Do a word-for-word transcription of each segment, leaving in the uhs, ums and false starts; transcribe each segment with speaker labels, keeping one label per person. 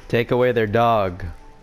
Speaker 1: Take away their dog.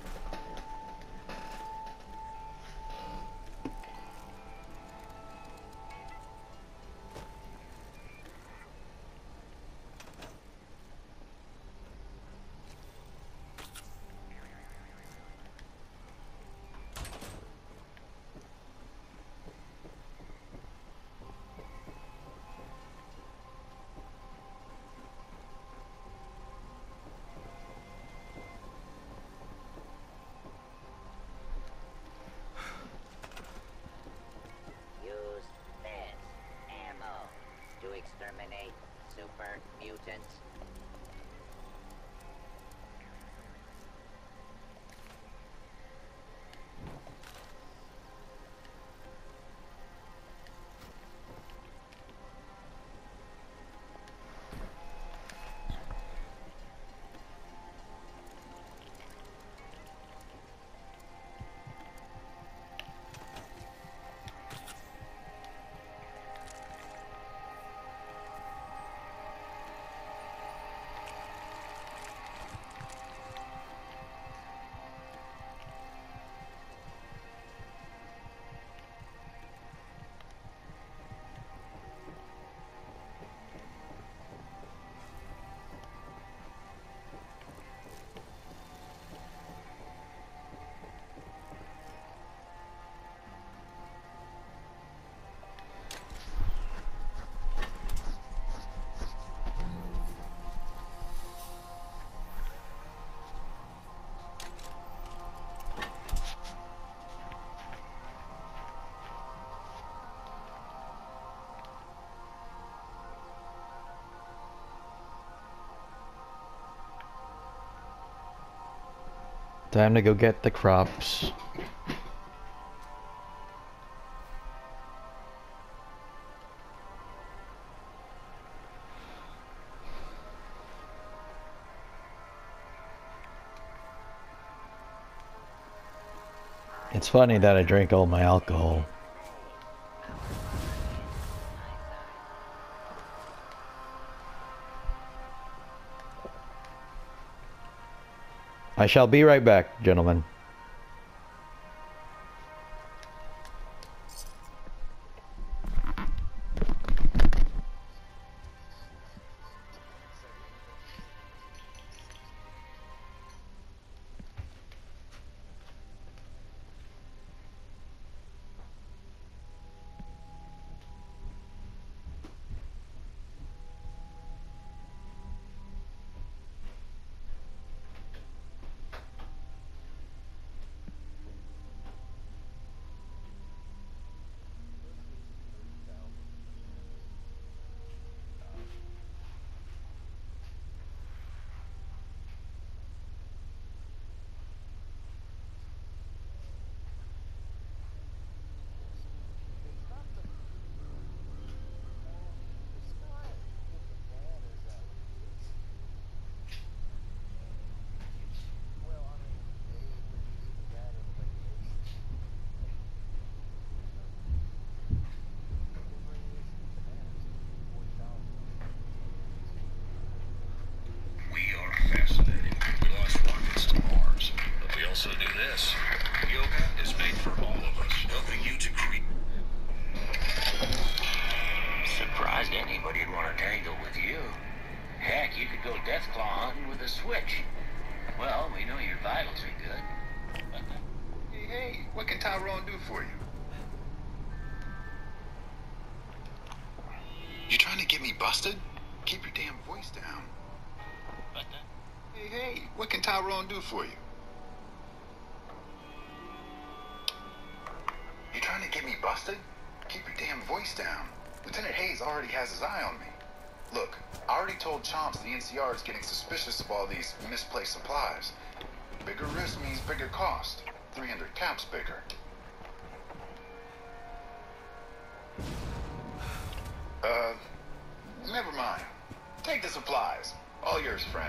Speaker 2: Exterminate super mutants.
Speaker 1: Time to go get the crops. It's funny that I drink all my alcohol. I shall be right back, gentlemen.
Speaker 3: For you. You trying to get me busted? Keep your damn voice down. Lieutenant Hayes already has his eye on me. Look, I already told Chomps the N C R is getting suspicious of all these misplaced supplies. Bigger risk means bigger cost. three hundred caps bigger. Uh, never mind. Take the supplies. All yours, friend.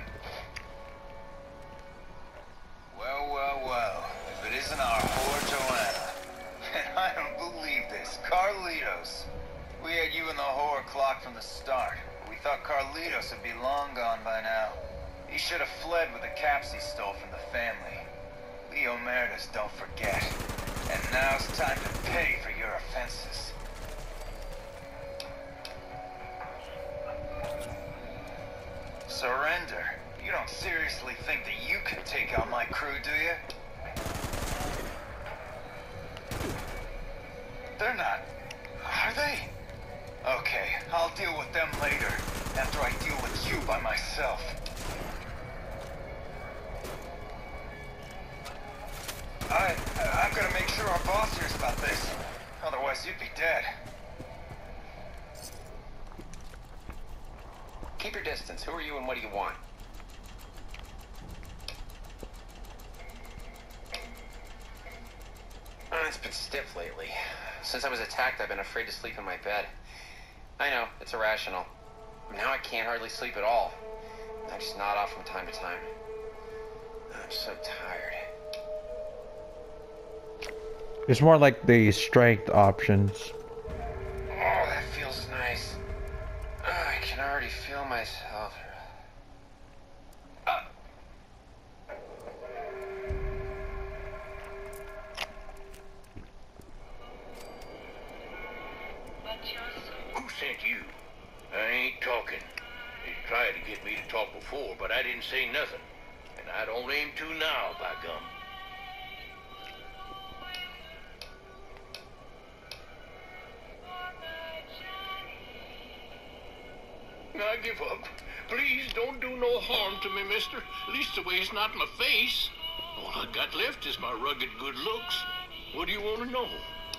Speaker 4: Well, well, well. If it isn't our whore Joanna. And I don't believe this. Carlitos. We had you in the whore clock from the start. We thought Carlitos would be long gone by now. He should have fled with the caps he stole from the family. Leo Meredith, don't forget. And now's time to pay for your offenses. Surrender? You don't seriously think that you can take out my crew, do you? They're not. Are they? Okay, I'll deal with them later, after I deal with you by myself. I... I've got to make sure our boss hears about this. Otherwise, you'd be dead.
Speaker 5: Keep your distance. Who are you and what do you want? Uh, it's been stiff lately. Since I was attacked, I've been afraid to sleep in my bed. I know, it's irrational. Now I can't hardly sleep at all. I just nod off from time to time. I'm so tired.
Speaker 1: It's more like the strength options.
Speaker 5: Oh, that feels nice. Oh, I can already feel myself. Uh.
Speaker 6: Who sent you? I ain't talking. They tried to get me to talk before, but I didn't say nothing. And I don't aim to now, by gum. I give up. Please don't do no harm to me, mister. Leastways not my face. All I got left is my rugged good looks. What do you want to know?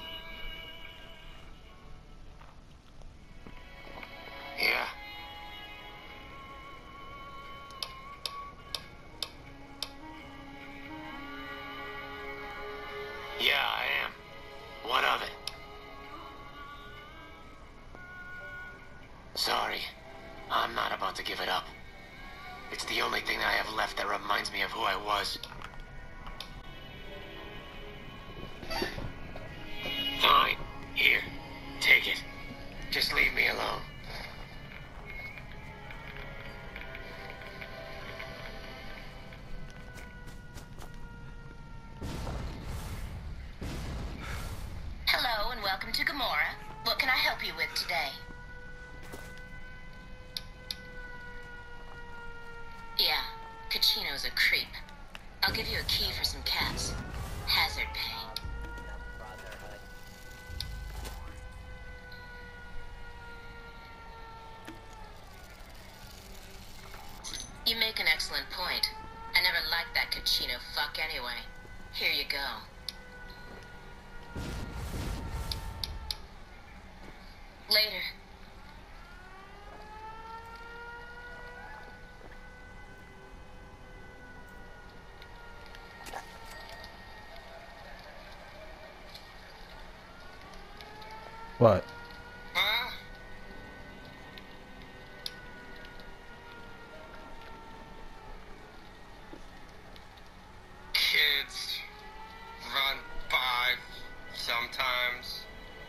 Speaker 5: Yeah. Yeah, I am. What of it? Sorry. I'm not about to give it up. It's the only thing I have left that reminds me of who I was. Fine. Here. Take it. Just leave me alone.
Speaker 7: Hello and welcome to Gamora. What can I help you with today? Yeah, Kachino's a creep. I'll give you a key for some cats. Hazard pay.
Speaker 2: Brotherhood.
Speaker 7: You make an excellent point. I never liked that Kachino fuck anyway. Here you go. Later.
Speaker 1: What?
Speaker 5: Huh? Kids run by sometimes.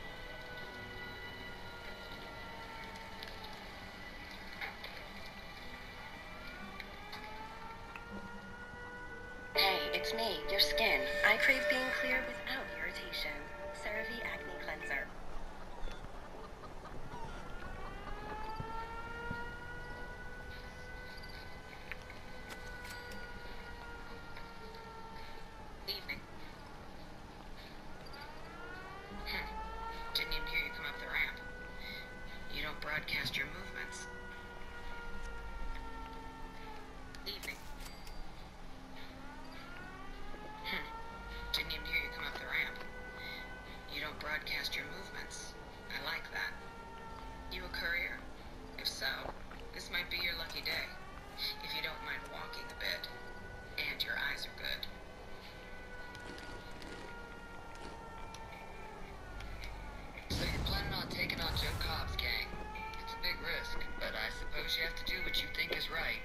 Speaker 8: Hey, it's me, your skin. I crave being clear without irritation. CeraVe Acne Cleanser.
Speaker 7: Evening. Hmm. Didn't even hear you come up the ramp. You don't broadcast your movements. Evening. Hmm. Didn't even hear you come up the ramp. You don't broadcast your movements. I like that. You a courier? If so, this might be your lucky day. If you don't mind walking a bit. And your eyes are good. So you're planning on taking on Joe Cobb's gang. It's a big risk, but I suppose you have to do what you think is right.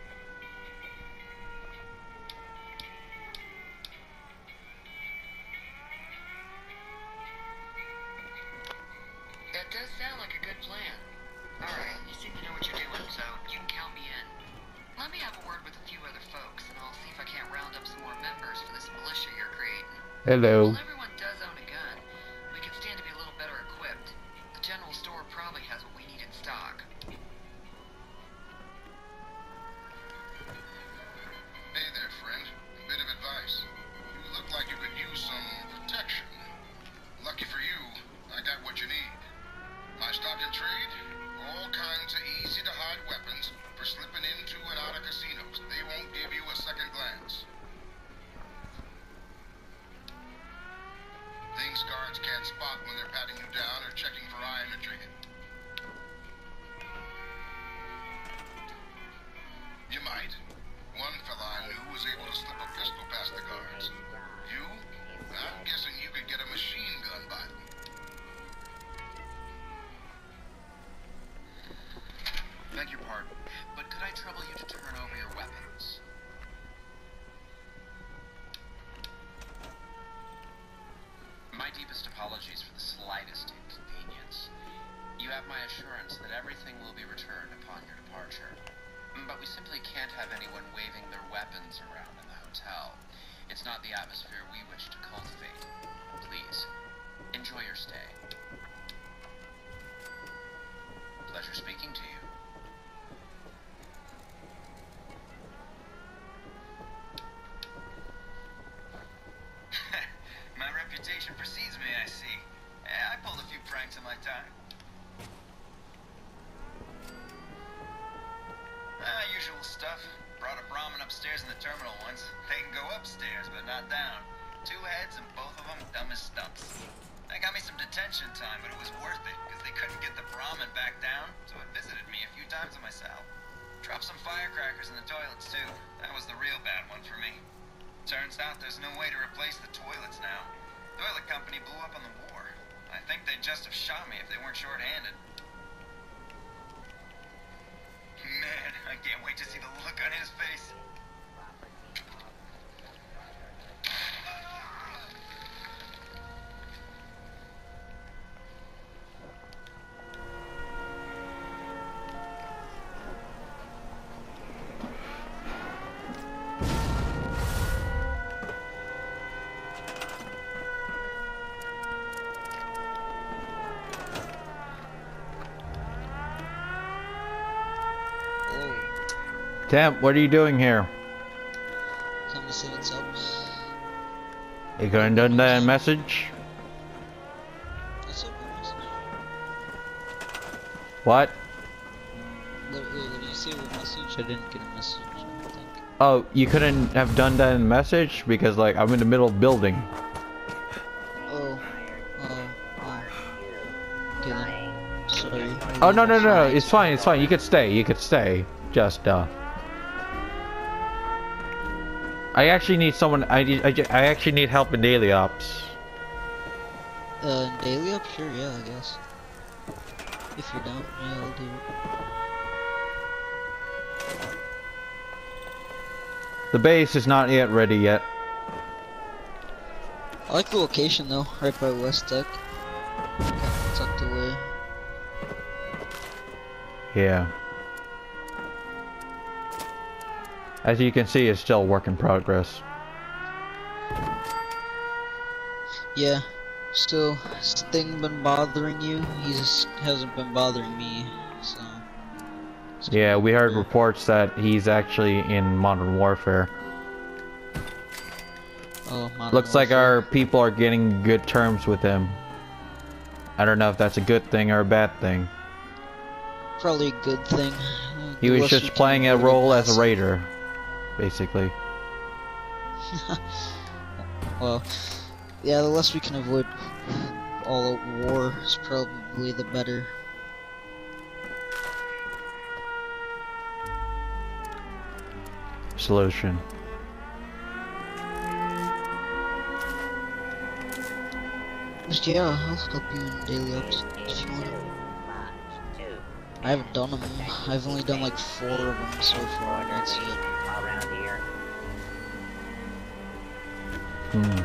Speaker 7: That does sound like a good plan. Alright, you seem to know what you're doing, so you can count me in. Let me have a word with can't round up some more members for this militia you're creating.
Speaker 1: Hello.
Speaker 7: Well, everyone does own a gun. We could stand to be a little better equipped. The general store probably has what we need in stock.
Speaker 9: Hey there, friend. A bit of advice. You look like you could use some protection. Lucky for you, I got what you need. My stock and trade? All kinds of easy-to-hide weapons for slipping into and out of casinos. They won't give you a second glance. Things guards can't spot when they're patting you down or checking for eye imagery. You might. One fella I knew was able to slip a pistol past the guards. You? I'm guessing you could get a machine gun by them.
Speaker 5: Beg your pardon, but could I trouble you to turn over your weapons? My deepest apologies for the slightest inconvenience. You have my assurance that everything will be returned upon your departure. But we simply can't have anyone waving their weapons around in the hotel. It's not the atmosphere we wish to cultivate. Please, enjoy your stay. Pleasure speaking to you.
Speaker 4: My reputation precedes me, I see. Yeah, I pulled a few pranks in my time. Ah, usual stuff. Brought a Brahmin upstairs in the terminal once. They can go upstairs, but not down. Two heads and both of them dumb as stumps. That got me some detention time, but it was worth it, because they couldn't get the Brahmin back down, so it visited me a few times in my cell. Dropped some firecrackers in the toilets, too. That was the real bad one for me. Turns out there's no way to replace the toilets now. The toilet company blew up on the war. I think they'd just have shot me if they weren't short-handed. Man, I can't wait to see the look on his face.
Speaker 1: Temp, what are you doing here?
Speaker 10: Come to see what's up.
Speaker 1: You gonna done that message?
Speaker 10: What's up, boys?
Speaker 1: What?
Speaker 10: What, wait, what did you say with message? I didn't get a message, I don't think.
Speaker 1: Oh, you couldn't have done that in message because like I'm in the middle of building.
Speaker 10: Oh. Oh. Oh. Okay then. Sorry.
Speaker 1: Oh no no no, it's fine, it's fine. You could stay, you could stay. Just uh. I actually need someone. I need, I, I actually need help in daily ops.
Speaker 10: Uh, daily up? Sure, yeah, I guess. If you're down, yeah, I'll do it.
Speaker 1: The base is not yet ready yet.
Speaker 10: I like the location though, right by West Deck. Kinda tucked away.
Speaker 1: Yeah. As you can see, it's still a work in progress.
Speaker 10: Yeah. Still, has the thing been bothering you? He just hasn't been bothering me, so.
Speaker 1: Yeah, we heard reports that he's actually in Modern Warfare.
Speaker 10: Oh, Modern
Speaker 1: Looks like
Speaker 10: Warfare.
Speaker 1: our people are getting good terms with him. I don't know if that's a good thing or a bad thing.
Speaker 10: Probably a good thing.
Speaker 1: He was
Speaker 10: Unless
Speaker 1: just
Speaker 10: you can
Speaker 1: playing a
Speaker 10: avoid
Speaker 1: role as a
Speaker 10: massive-
Speaker 1: raider, basically.
Speaker 10: Well, yeah, the less we can avoid all-out war is probably the better.
Speaker 1: Solution.
Speaker 10: But yeah, I'll help you in daily ups if you want. I haven't done them. I've only done like four of them so far, and that's it.
Speaker 2: Around here.
Speaker 1: Hmm.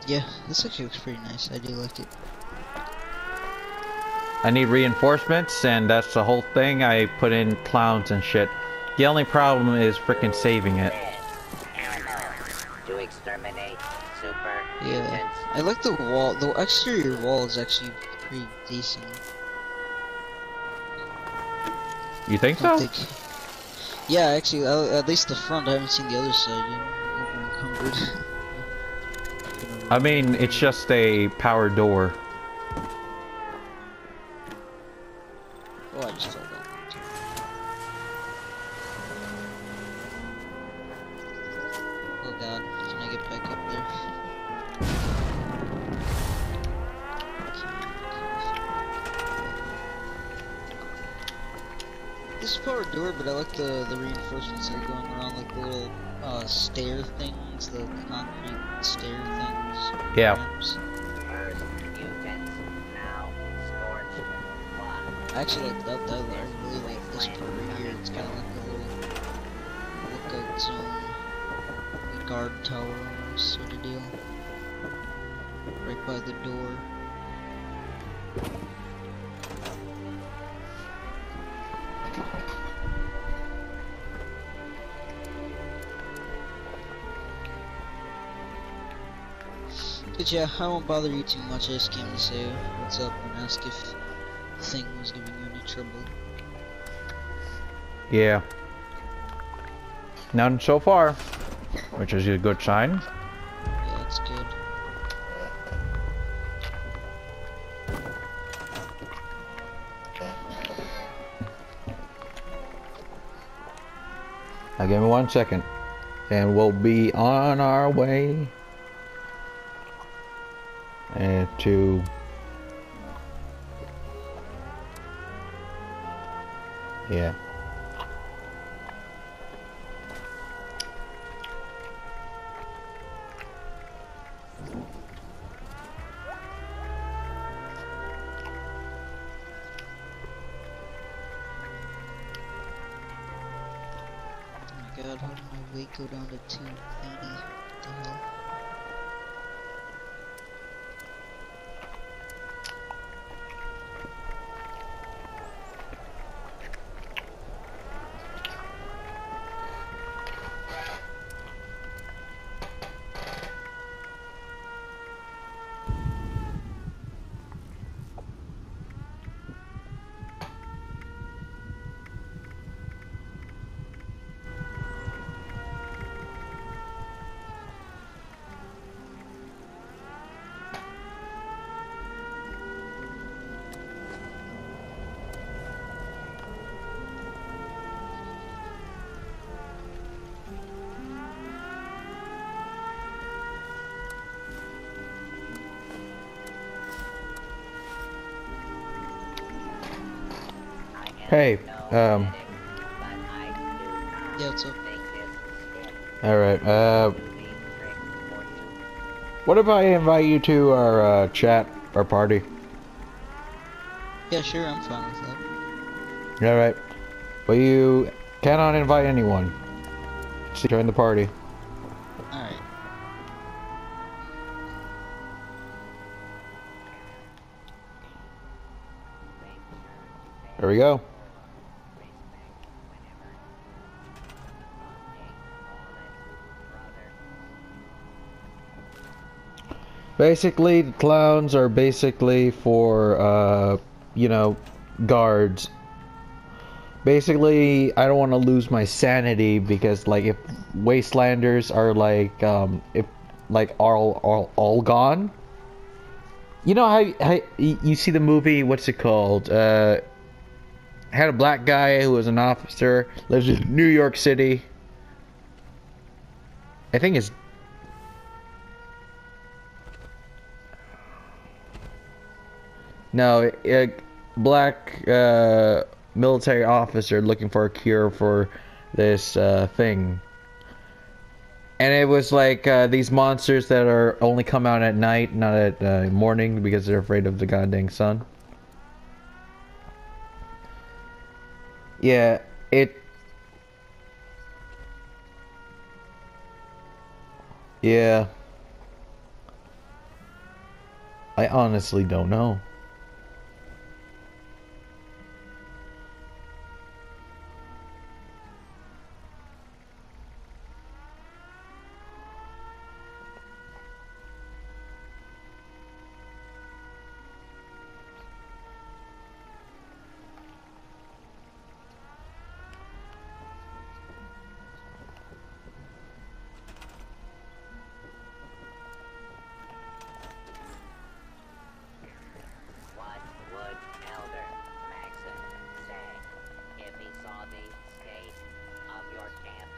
Speaker 10: Yeah, this actually looks pretty nice. I do like it.
Speaker 1: I need reinforcements, and that's the whole thing. I put in clowns and shit. The only problem is freaking saving it.
Speaker 2: To exterminate super
Speaker 10: Yeah,
Speaker 2: mutants.
Speaker 10: I like the wall. The exterior wall is actually pretty decent.
Speaker 1: You think
Speaker 10: I
Speaker 1: so?
Speaker 10: think. Yeah, actually, uh, at least the front. I haven't seen the other side yet. Over encumbered.
Speaker 1: I mean, it's just a power door.
Speaker 10: Oh, I just fell down. Oh god, can I get back up there? This is power door, but I like the the reinforcements that are going around, like the little uh, stair things, the concrete stair things.
Speaker 1: Yeah.
Speaker 10: Ramps.
Speaker 2: First mutants, now scorched. One.
Speaker 10: I actually like that. that I really like this part right here. It's kind of like a little lookout zone, a guard tower almost sort of deal, right by the door. But yeah, I won't bother you too much. I just came to say what's up and ask if the thing was giving you any trouble.
Speaker 1: Yeah. None so far, which is a good sign.
Speaker 10: Yeah, that's good.
Speaker 1: Now give me one second, and we'll be on our way. And to yeah.
Speaker 10: Oh my god, how did my weight go down to two eighty? What the hell?
Speaker 1: Hey, um,
Speaker 10: Yeah, what's up?
Speaker 1: alright, uh, what if I invite you to our, uh, chat, our party?
Speaker 10: Yeah, sure, I'm fine with that.
Speaker 1: Alright, but you cannot invite anyone to join the party.
Speaker 10: Alright.
Speaker 1: There we go. Basically, the clowns are basically for, uh, you know, guards. Basically, I don't want to lose my sanity because, like, if wastelanders are, like, um, if, like, all, all, all gone. You know how, how you see the movie, what's it called? Uh, had a black guy who was an officer, lives in New York City. I think it's No, a black uh, military officer looking for a cure for this uh, thing. And it was like uh, these monsters that are only come out at night, not at uh, morning, because they're afraid of the goddamn sun. Yeah, it... Yeah. I honestly don't know.
Speaker 2: What would Elder Maxon say if he saw the state of your camp?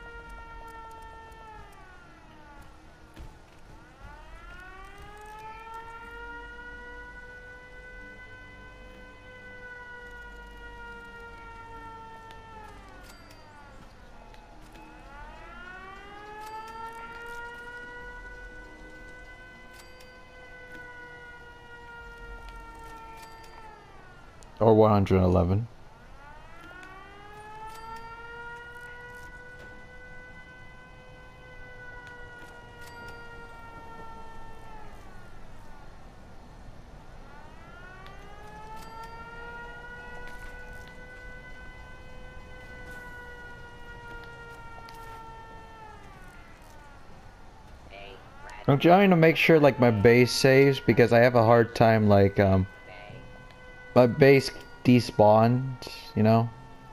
Speaker 1: Or one hundred eleven.
Speaker 2: A rat
Speaker 1: I'm trying to make sure like my base saves because I have a hard time like um
Speaker 2: bay.
Speaker 1: my base despawned, you know?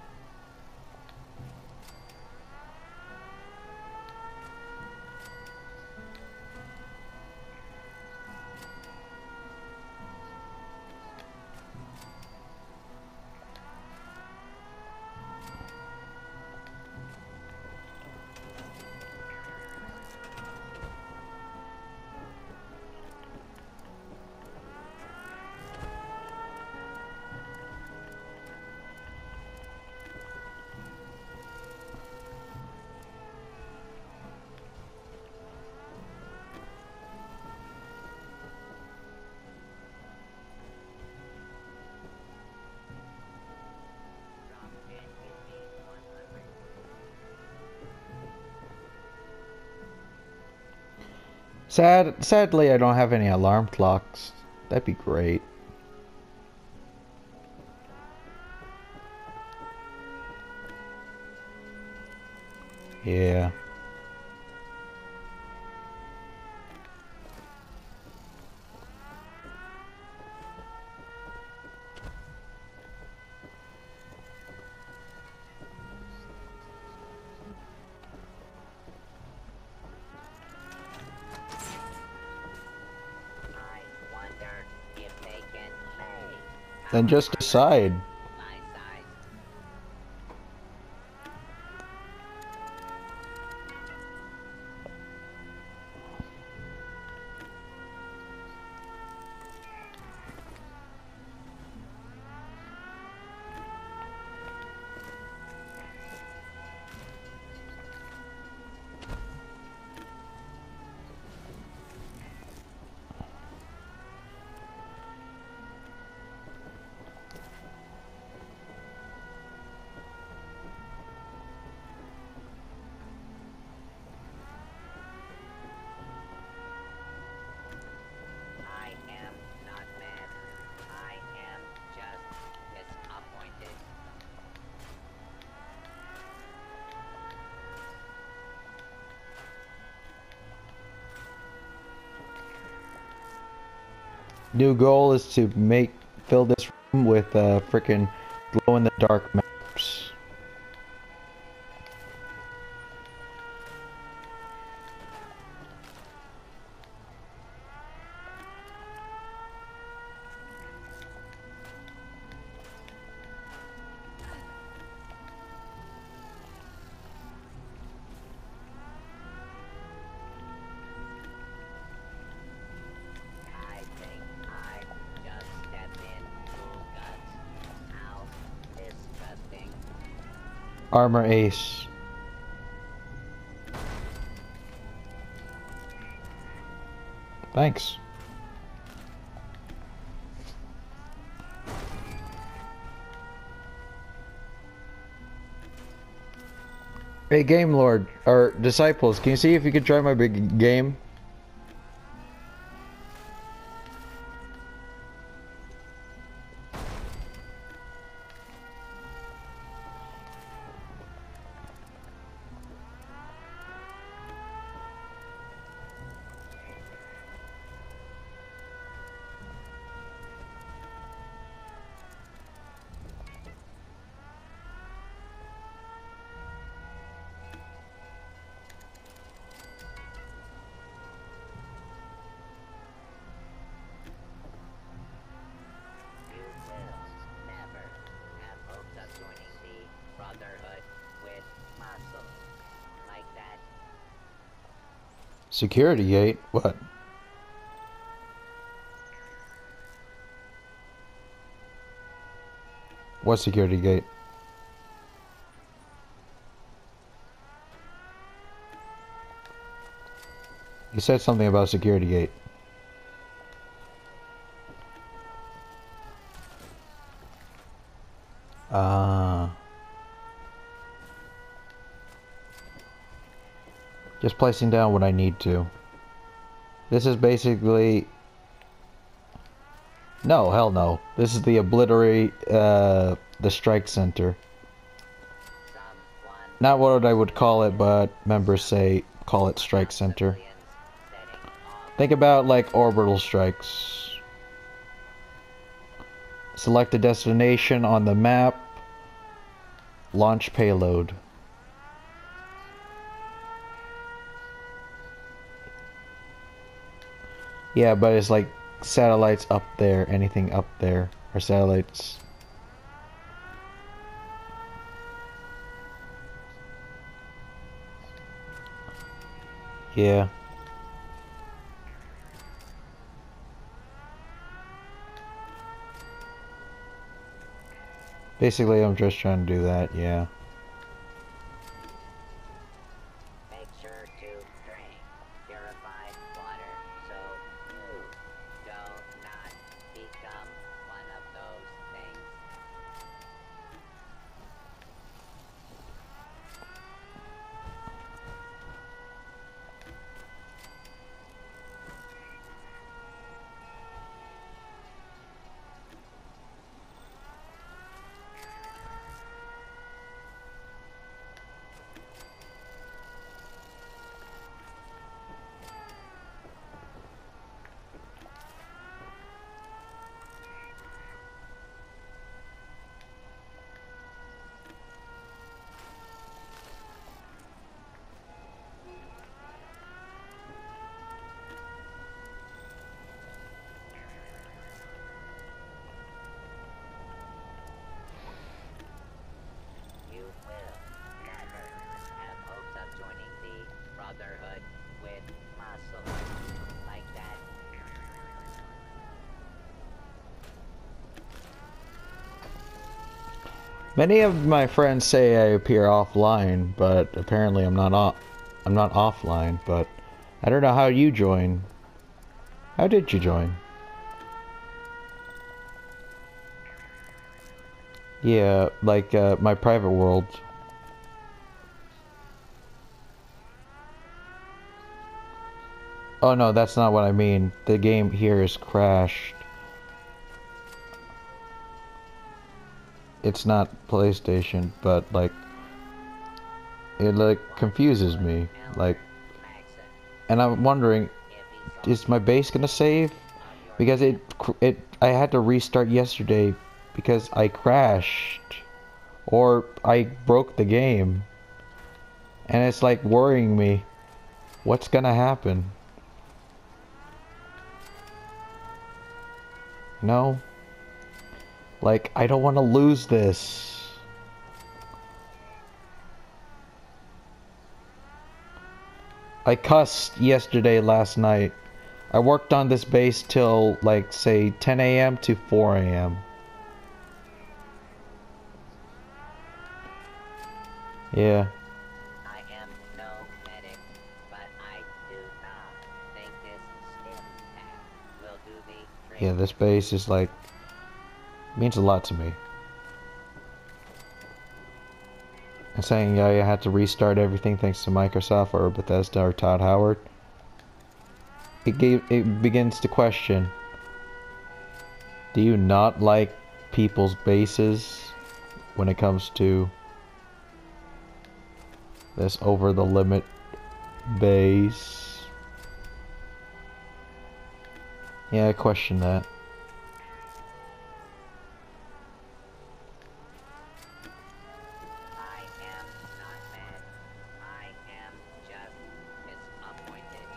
Speaker 2: Drop in give me one hundred.
Speaker 1: Sad sadly I don't have any alarm clocks. That'd be great. Yeah.
Speaker 2: I wonder if they can pay.
Speaker 1: Then just decide.
Speaker 2: My size. I am not mad. I am just disappointed.
Speaker 1: New goal is to make fill this room with uh freaking glow in the dark maps.
Speaker 2: I think I just stepped in full guts. How disgusting.
Speaker 1: Armor ace. Thanks. Hey, Game Lord, or Disciples, can you see if you could try my big game? Security gate? What? What security gate? You said something about a security gate. Ah. Just placing down what I need to. This is basically... No, hell no. This is the obliterate, uh, the strike center. Not what I would call it, but members say call it strike center. Think about like orbital strikes. Select a destination on the map. Launch payload. Yeah, but it's like satellites up there, anything up there, or satellites. Yeah. Basically, I'm just trying to do that, yeah.
Speaker 2: Make sure to drink purified water so you do not become one of those things. You will never have hopes of joining the Brotherhood with muscle like that.
Speaker 1: Many of my friends say I appear offline, but apparently I'm not off. I'm not offline, but I don't know how you join. How did you join? Yeah, like uh, my private world. Oh no, that's not what I mean. The game here is crashed. It's not PlayStation, but like it like confuses me. Like, and I'm wondering, is my base gonna save? Because it it I had to restart yesterday because I crashed or I broke the game, and it's like worrying me. What's gonna happen? No. Like, I don't want to lose this. I cussed yesterday last night. I worked on this base till, like, say, ten A M to four A M Yeah.
Speaker 2: I am no medic, but I do not think this stim pack will do the trick.
Speaker 1: Yeah, this base is, like, means a lot to me. And saying, yeah, I had to restart everything thanks to Microsoft or Bethesda or Todd Howard. It gave it begins to question. Do you not like people's bases when it comes to this over the limit base? Yeah, I question that.
Speaker 2: I am not mad. I am just disappointed.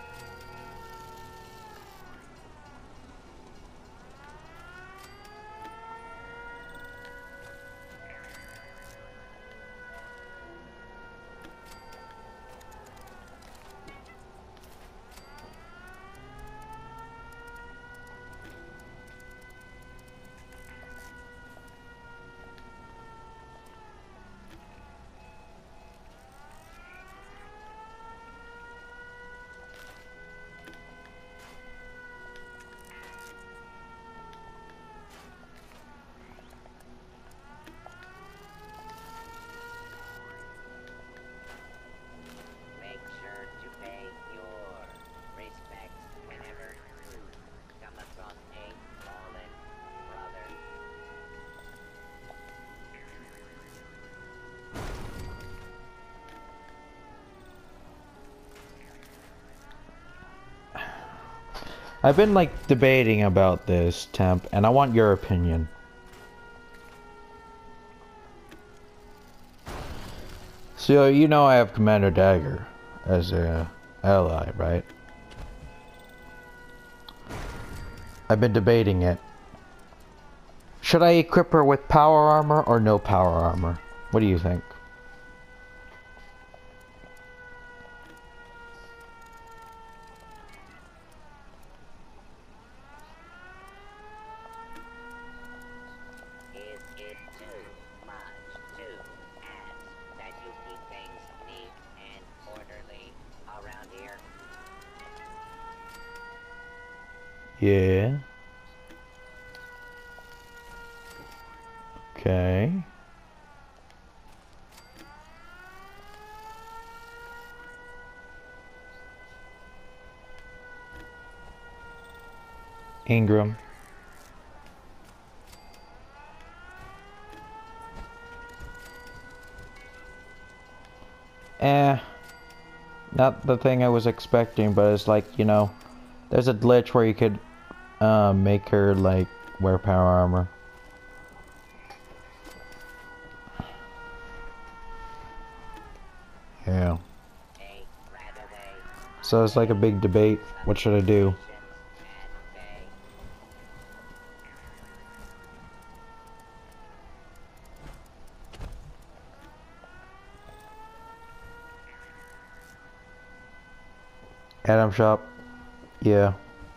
Speaker 1: I've been like debating about this, Temp, and I want your opinion. So you know I have Commander Daguerre as a ally, right? I've been debating it. Should I equip her with power armor or no power armor? What do you think?
Speaker 2: Is it too much to ask that you keep things neat and orderly around here?
Speaker 1: Yeah. Okay. Ingram. Eh. Not the thing I was expecting, but it's like, you know, there's a glitch where you could uh, make her, like, wear power armor. Yeah. So it's like a big debate. What should I do? Adam shop. Yeah.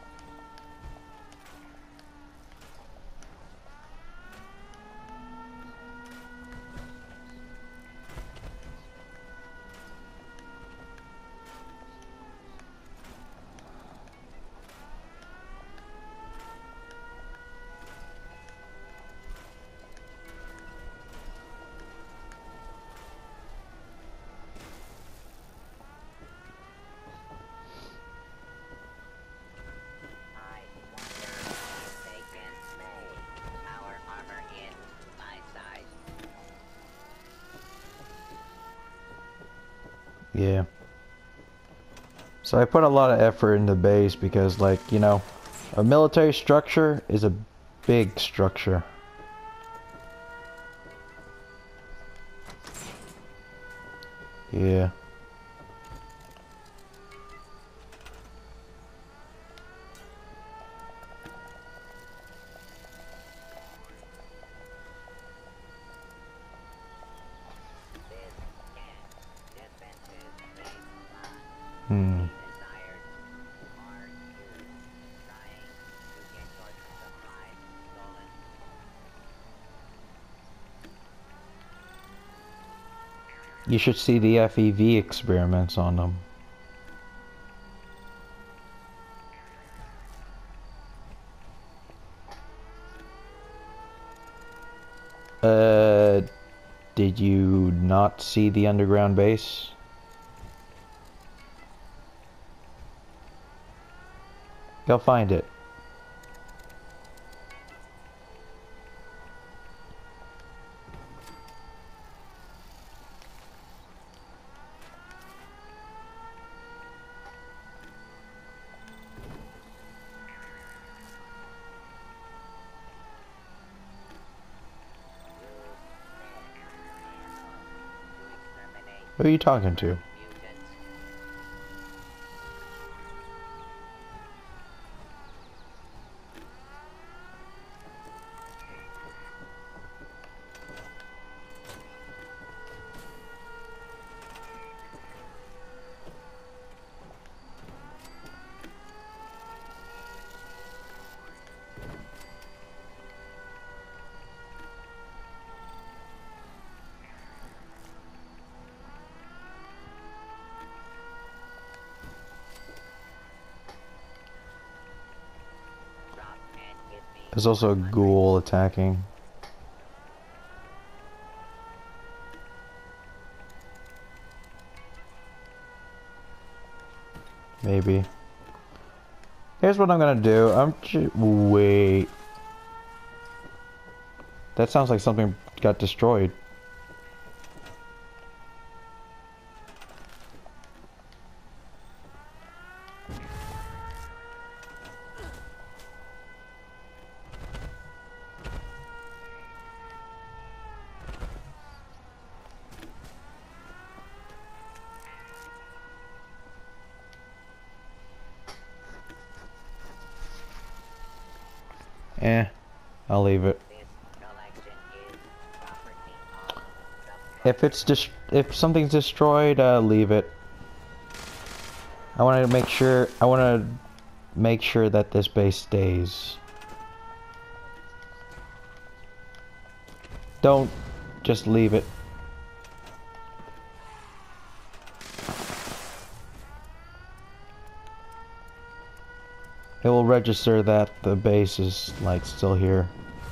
Speaker 1: Yeah. So I put a lot of effort into base because, like, you know, a military structure is a big structure. Yeah. Hmm. You should see the F E V experiments on them. Uh, did you not see the underground base? Go find it. Who are you talking to? There's also a ghoul attacking. Maybe. Here's what I'm gonna do. I'm ju- wait. That sounds like something got destroyed. Eh, I'll leave it.
Speaker 2: This collection is property of the
Speaker 1: If it's dis if something's destroyed, uh, leave it. I want to make sure. I want to make sure that this base stays. Don't just leave it. It will register that the base is like still here.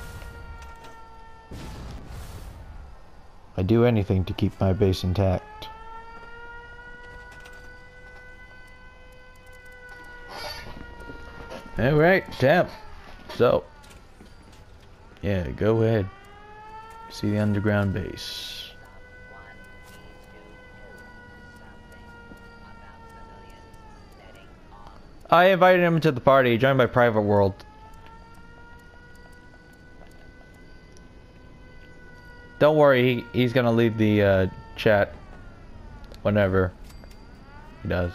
Speaker 1: I do anything to keep my base intact. Alright, Tap. So, yeah, go ahead. See the underground base.
Speaker 2: someone needs to do something about civilians setting off.
Speaker 1: I invited him to the party. He joined my private world. Don't worry, he, he's gonna leave the uh, chat whenever he does.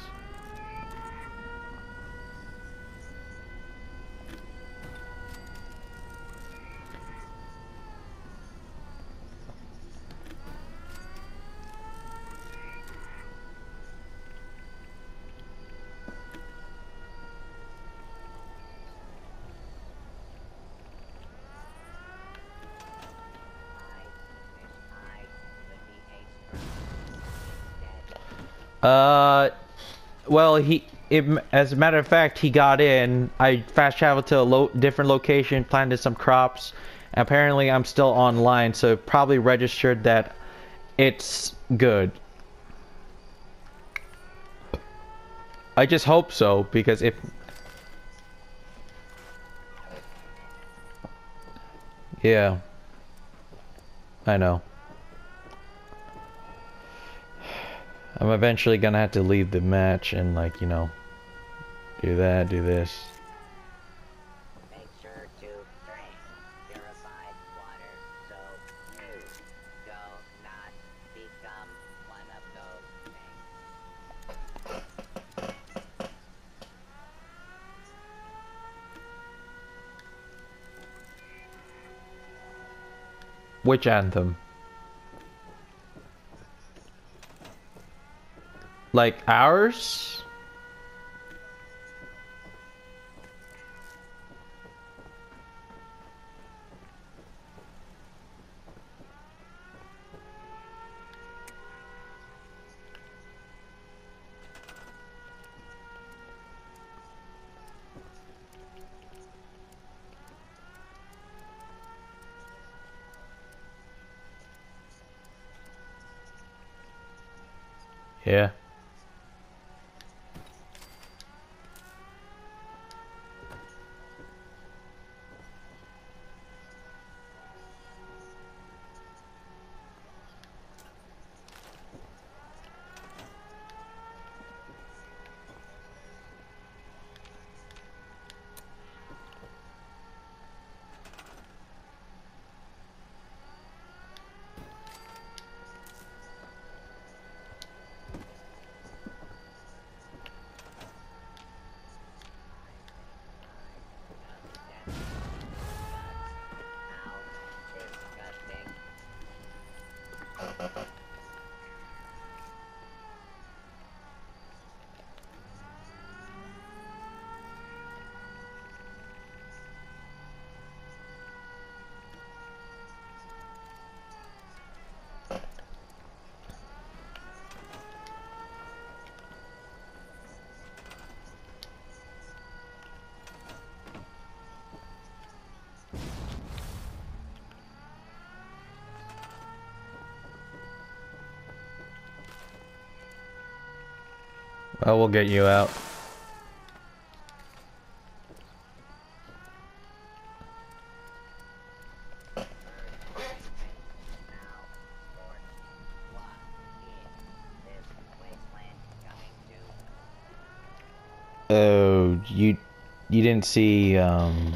Speaker 1: Uh, well, he, it, as a matter of fact, he got in. I fast traveled to a lo different location, planted some crops. And apparently, I'm still online, so it probably registered that it's good. I just hope so, because if... Yeah. I know. I'm eventually gonna have to leave the match and, like, you know, do that, do this.
Speaker 2: Make sure to drink purified water so you do not become one of those things.
Speaker 1: Which anthem? Like ours? Yeah. Well, we'll get you out. Oh, you you didn't see um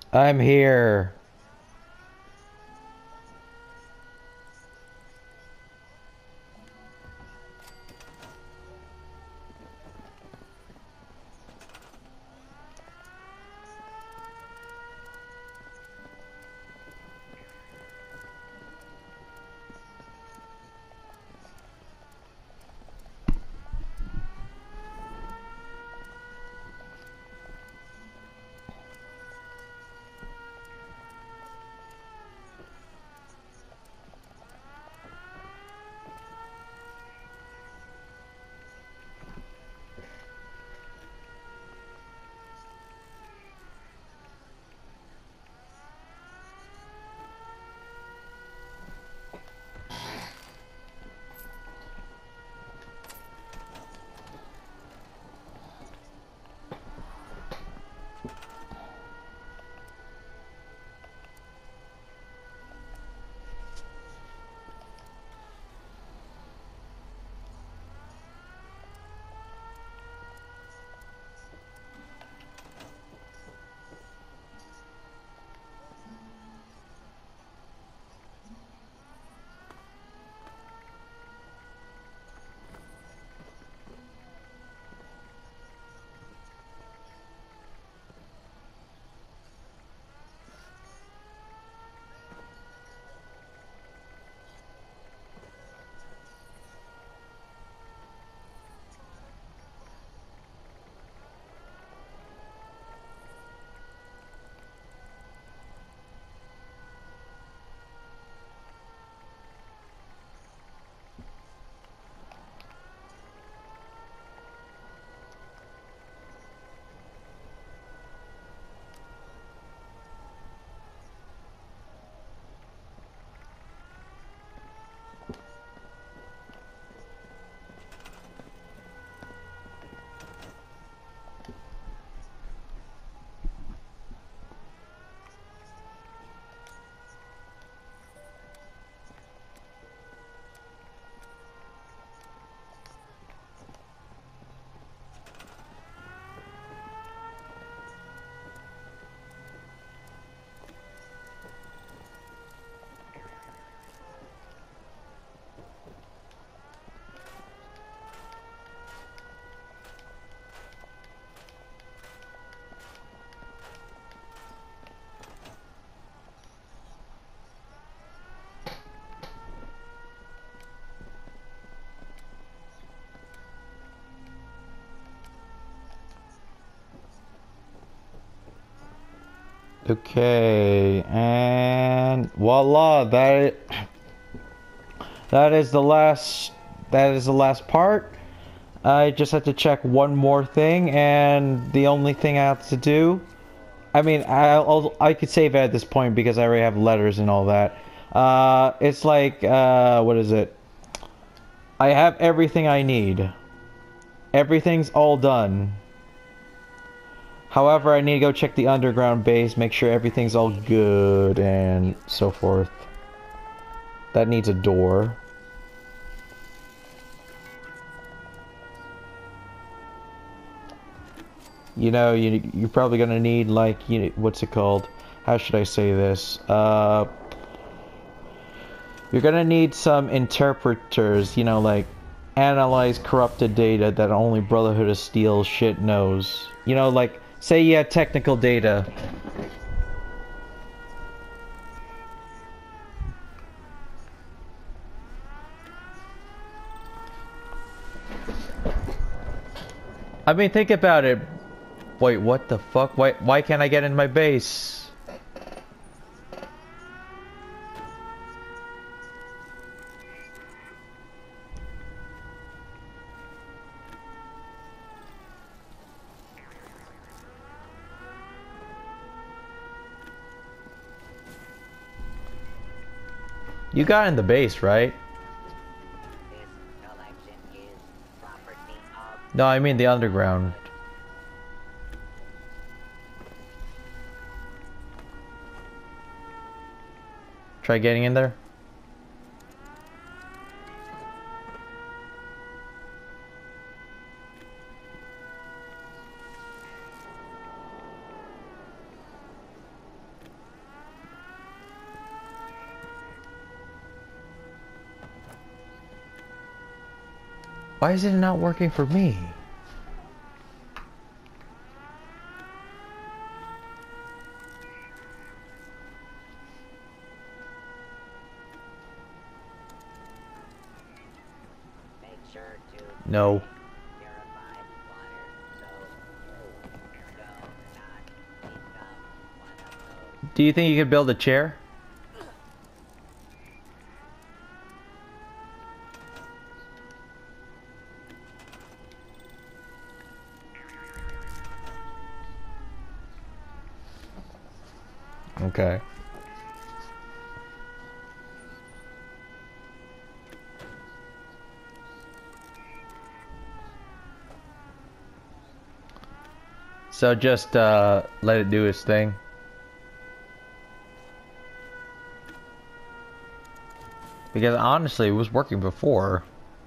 Speaker 1: I'm here. Okay, and voila, that that is the last that is the last part. I just have to check one more thing, and the only thing I have to do, I mean, I'll, I could save it at this point because I already have letters and all that. Uh, it's like, uh, what is it? I have everything I need. Everything's all done. However, I need to go check the underground base, make sure everything's all good, and so forth. That needs a door. You know, you, you're probably gonna need, like, you know, what's it called? How should I say this? Uh, you're gonna need some interpreters, you know, like, analyze corrupted data that only Brotherhood of Steel shit knows. You know, like, say you had technical data. I mean, think about it. Wait, what the fuck? Why, why can't I get in my base? You got in the base, right?
Speaker 2: This collection is property of
Speaker 1: No, I mean the underground. Try getting in there. Why is it not working for me?
Speaker 2: Make sure to
Speaker 1: No.
Speaker 2: purified water so you do not become one of those.
Speaker 1: Do you think you could build a chair? Okay. So just uh, let it do its thing. Because honestly, it was working before.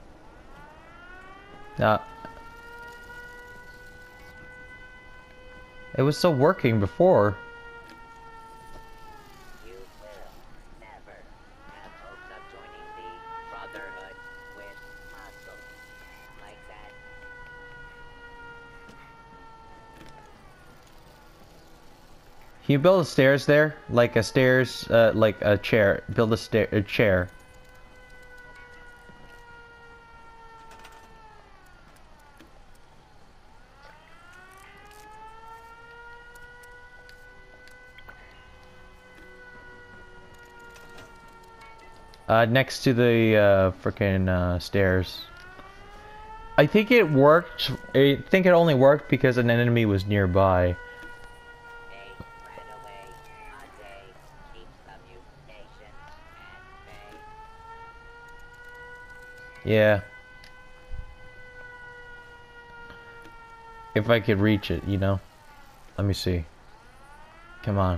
Speaker 1: Now, it was still working before.
Speaker 2: You will never have hopes of joining the Brotherhood with muscles like that.
Speaker 1: Can you build a stairs there? Like a stairs, uh, like a chair. Build a stair, a chair. Uh, next to the uh, frickin' uh, stairs. I think it worked. I think it only worked because an enemy was nearby.
Speaker 2: They ran away. A day keeps the mutation at bay.
Speaker 1: Yeah. If I could reach it, you know. Let me see. Come on.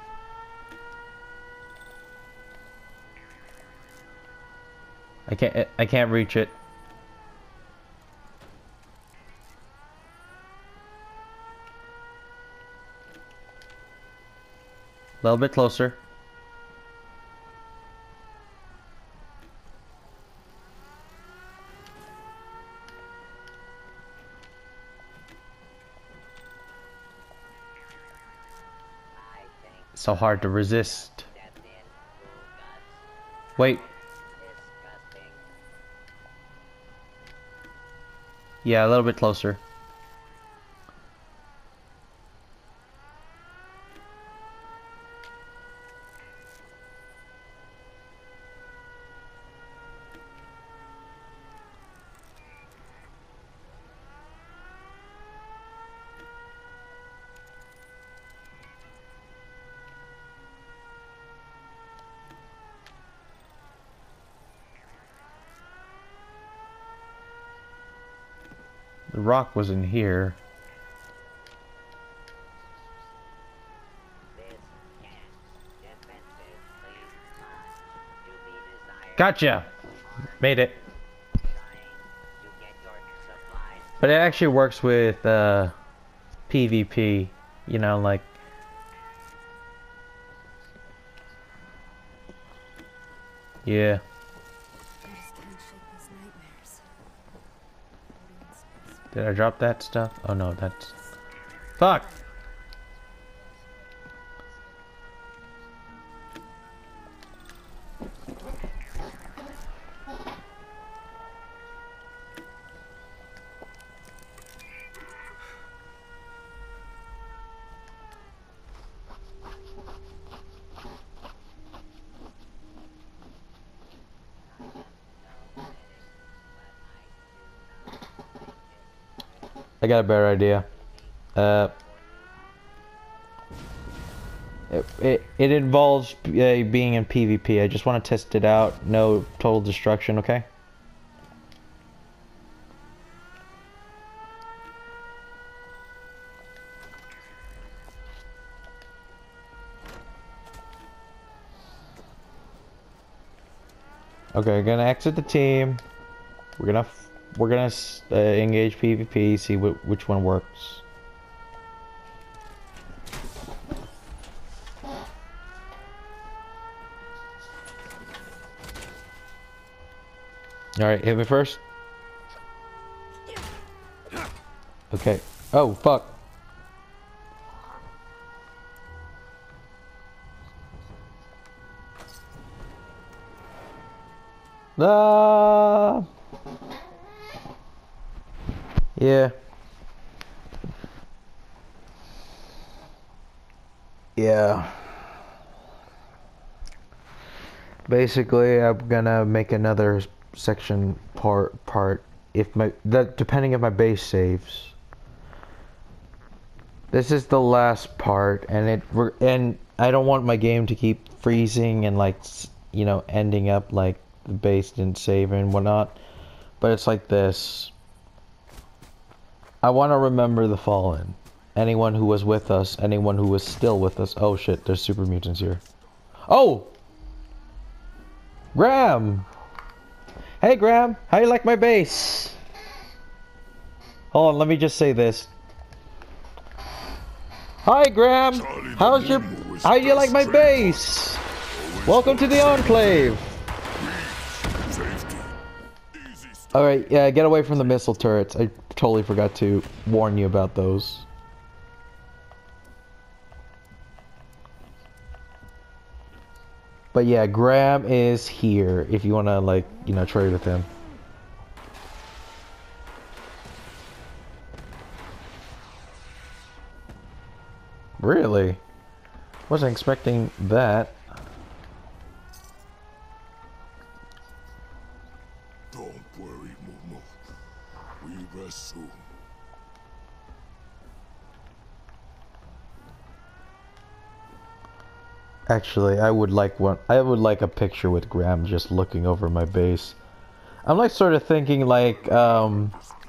Speaker 1: I can't. I can't reach it. A little bit closer.
Speaker 2: I think
Speaker 1: So hard to resist.
Speaker 2: stepped in full guts.
Speaker 1: Wait.
Speaker 2: Disgusting.
Speaker 1: Yeah, a little bit closer. The rock was in here.
Speaker 2: This can defensively much to be desired.
Speaker 1: Gotcha! Made it.
Speaker 2: Trying to get your supplies.
Speaker 1: But it actually works with uh, PvP. You know, like... Yeah. Did I drop that stuff? Oh no, that's... Fuck! I got a better idea. Uh, it, it, it involves uh, being in PvP. I just want to test it out. No total destruction, okay? Okay, gonna exit the team. We're gonna we're gonna uh, engage PvP. See wh which one works. All right, hit me first. Okay. Oh, fuck. Ah. Yeah. Yeah. Basically, I'm gonna make another section part part if my that depending if my base saves. This is the last part, and it and I don't want my game to keep freezing and like you know ending up like the base didn't save and whatnot. But it's like this. I want to remember the fallen. Anyone who was with us, anyone who was still with us. Oh shit, there's super mutants here. Oh! Graham! Hey Graham, how you like my base? Hold on, let me just say this. Hi Graham! How's your... How do you like my base? Welcome to the Enclave! Alright, yeah, get away from the missile turrets. I totally forgot to warn you about those. But yeah, Graham is here if you want to, like, you know, trade with him. Really? Wasn't expecting that.
Speaker 11: Don't worry, Momo. We rest soon.
Speaker 1: Actually, I would like one. I would like a picture with Graham just looking over my base. I'm like sort of thinking like, um,